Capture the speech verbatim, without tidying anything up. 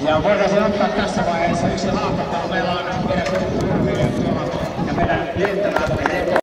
Ja voitaisiin ottaa tässä vaiheessa yksi haastattelu. Meillä on pidetty ja meidän liittämä